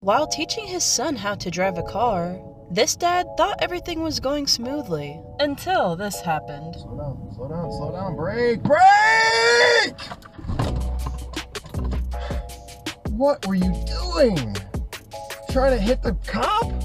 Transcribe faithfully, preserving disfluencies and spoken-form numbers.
While teaching his son how to drive a car, this dad thought everything was going smoothly. Until this happened. Slow down, slow down, slow down, brake, brake! What were you doing? Trying to hit the cop?